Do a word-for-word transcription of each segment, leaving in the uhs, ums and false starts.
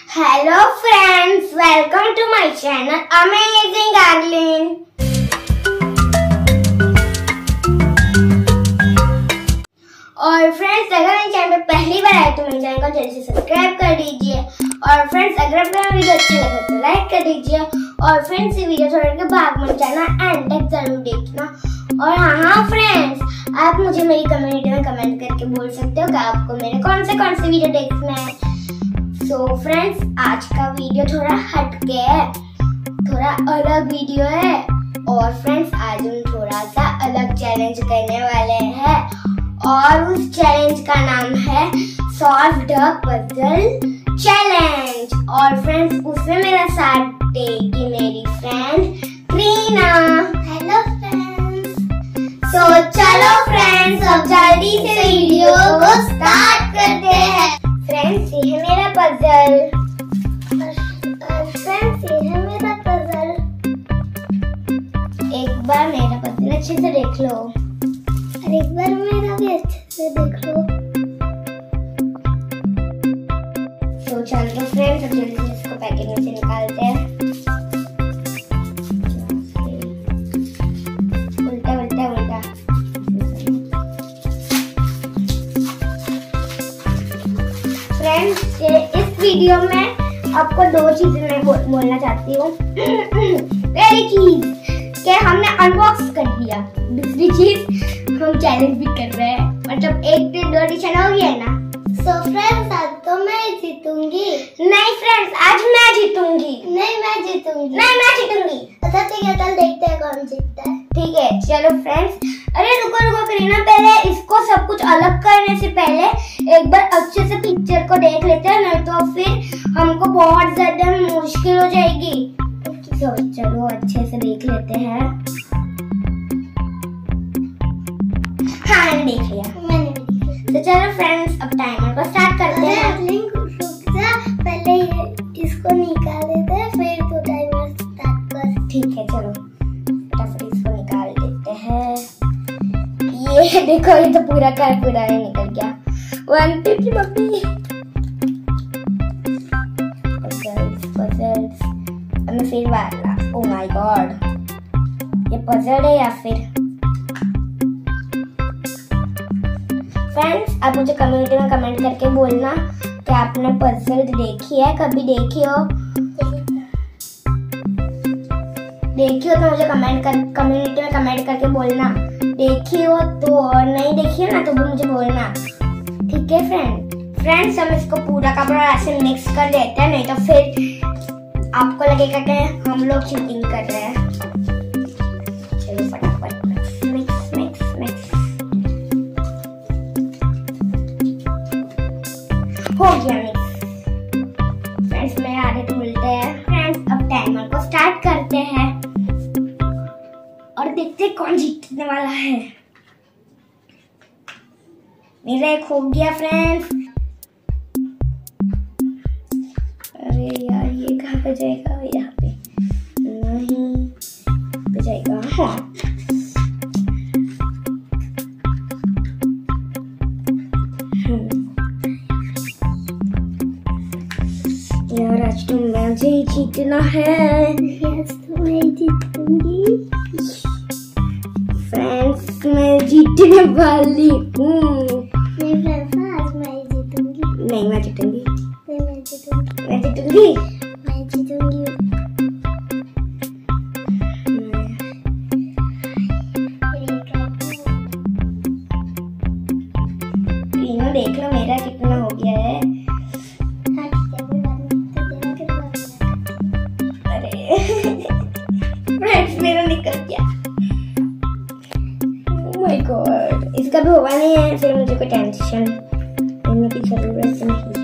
Hello friends, welcome to my channel Amazing Aarlin. और friends अगर मेरे चैनल पे पहली बार आए तो मेरे चैनल को जल्दी से सब्सक्राइब कर दीजिए। और फ्रेंड्स अगर आपको वीडियो अच्छी लगे तो लाइक कर दीजिए। और फ्रेंड्स ये वीडियो छोड़ के भाग मत जाना, एंड तक जरूर देखना। और हाँ हाँ फ्रेंड्स, आप मुझे मेरी कम्युनिटी में कमेंट करके बोल सकते हो कि आपको मेरे कौन से कौन से वीडियो देखना है। सो so फ्रेंड्स आज का वीडियो थोड़ा हटके है, थोड़ा अलग वीडियो है। और फ्रेंड्स आज हम थोड़ा सा अलग चैलेंज करने वाले हैं और उस चैलेंज का नाम है सॉल्व द पजल चैलेंज। और फ्रेंड्स उसमें मेरा साथ देगी मेरी friend Reena. Hello friends. So चलो फ्रेंड्स अब जल्दी से वीडियो को स्टार्ट करते हैं। फ्रेंड्स ये है मेरा पजल। फ्रेंड्स ये है मेरा पजल। एक बार मेरा पजल अच्छे से देख लो और एक बार मेरा भी अच्छे से देख लो। तो चलो फ्रेंड्स अब जल्दी से इसको पैकेट में से निकालते हैं। उल्टा उल्टा उल्टा। फ्रेंड्स इस वीडियो में आपको दो चीजें मैं बोलना चाहती हूँ। पहली चीज कि हमने अनबॉक्स कर दिया, दूसरी चीज हम चैलेंज भी कर रहे हैं, मतलब एक दिन दो एडिशन हो गया है ना। सो फ्रेंड्स आज तो मैं जीतूंगी। नहीं फ्रेंड्स आज मैं जीतूंगी। नहीं मैं जीतूंगी। नहीं मैं जीतूंगी। अच्छा ठीक है, चल देखते हैं कौन जीतता है। ठीक है चलो फ्रेंड्स। अरे रुको रुको करीना, पहले इसको सब कुछ अलग करने से पहले एक बार अच्छे से पिक्चर को देख लेते हैं, नहीं तो फिर हमको बहुत ज्यादा मुश्किल हो जाएगी। तो चलो अच्छे से देख लेते हैं। हाँ मैंने देख लिया। मैंने भी देख लिया। तो चलो फ्रेंड्स अब टाइमर को स्टार्ट करते हैं। पहले ये इसको निकाल देते हैं फिर तो टाइमर स्टार्ट कर। ठीक है चलो फटाफट इसको निकाल देते हैं। ये देखो ये तो पूरा का पूरा ही निकल गया। One two three mummy. Puzzles puzzles अब फिर वाला। ओह माय गॉड ये पजल है या फिर। फ्रेंड्स आप मुझे कम्युनिटी में कमेंट करके बोलना कि आपने पजल देखी है, कभी देखी हो देखी हो तो मुझे कमेंट कर कम्युनिटी में कमेंट करके बोलना देखी हो तो, और नहीं देखी हो ना तो भी मुझे बोलना। ठीक है फ्रेंड। फ्रेंड्स हम इसको पूरा का पूरा ऐसे मिक्स कर देते हैं, नहीं तो फिर आपको लगेगा कि हम लोग चीटिंग कर रहे हैं। चलो फटाफट मिक्स मिक्स मिक्स हो गया मिक्स। फ्रेंड्स मेरे आधे तो मिलते हैं। फ्रेंड्स अब टाइमर को स्टार्ट करते हैं और देखते हैं कौन जीतने वाला है। मेरा एक हो गया फ्रेंड्स। अरे यार ये कहाँ पे जाएगा, यहाँ पे नहीं पे जाएगा। हाँ यार आज तो मुझे ही जीतना है। आज तो मैं जीतूंगी। फ्रेंड्स मैं जीतने वाली हूँ। नहीं फ्रेंड्स आज मैं जीतूंगी। नहीं मैं जीतूंगी। नहीं मैं जीतूंगी। मैं जीतूंगी। मैं जीतूंगी। तीनों देख लो मेरा कितना हो गया है। अरे फ्रेंड्स मेरा निकल गया। ओह माय गॉड इसका भी हुआ नहीं है, फिर मुझे कोई टेंशन लेने की जरूरत नहीं है।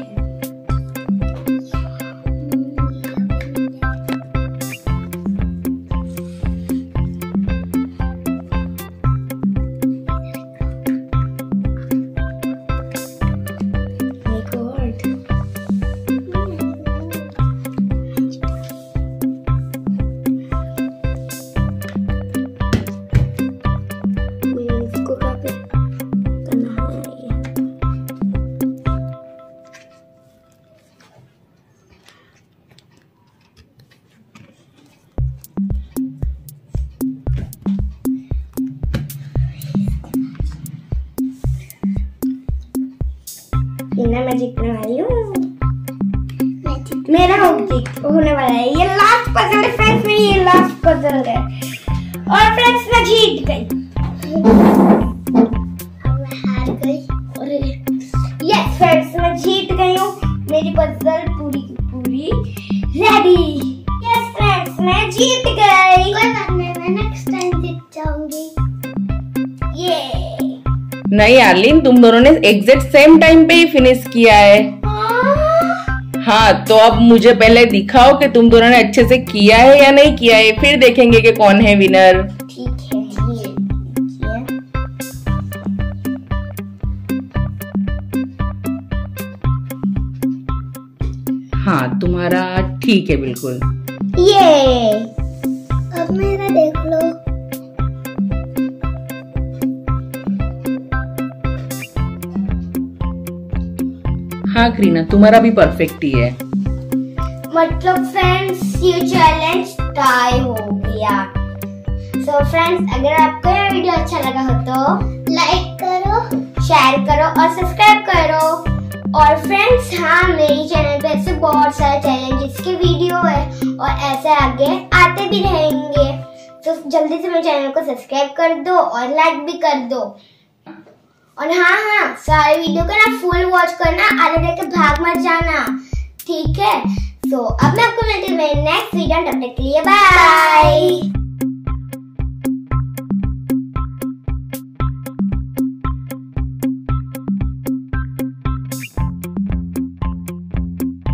ना मैं जीतने वाली हूँ। मेरा होने वाला है ये लास्ट पजल है फ्रेंड्स, में ये लास्ट पजल है और फ्रेंड्स मैं जीत गई। अब मैं हार गई और यस फ्रेंड्स मैं जीत गई हूँ। मेरी पजल पूरी की पूरी रेडी। यस फ्रेंड्स मैं जीत गई। कोई बात नहीं, मैं नेक्स्ट टाइम जीत जाऊंगी। ये नहीं आर्लिन, तुम दोनों ने एग्जैक्ट सेम टाइम पे ही फिनिश किया है। हाँ, तो अब मुझे पहले दिखाओ कि तुम दोनों ने अच्छे से किया है या नहीं किया है, फिर देखेंगे कि कौन है विनर। ठीक है, ये हाँ, तुम्हारा ठीक है बिल्कुल। ये अब मेरा देख लो। हाँ करीना, तुम्हारा भी परफेक्ट ही है। मतलब फ्रेंड्स ये चैलेंज टाई हो गया। सो so फ्रेंड्स, अगर आपको ये वीडियो अच्छा लगा हो तो लाइक करो, शेयर करो और सब्सक्राइब करो। और फ्रेंड्स हाँ, मेरी चैनल पे ऐसे बहुत सारे चैलेंजेस के वीडियो है और ऐसे आगे आते भी रहेंगे। तो जल्दी से मेरे चैनल को सब्सक्राइब कर दो और लाइक भी कर दो। और हाँ हाँ, सारे वीडियो को ना फुल वॉच करना, आधे देख के भाग मत जाना, ठीक है। सो so, अब मैं आपको मिलती हूँ मेरे नेक्स्ट वीडियो, तब तक के लिए बाय।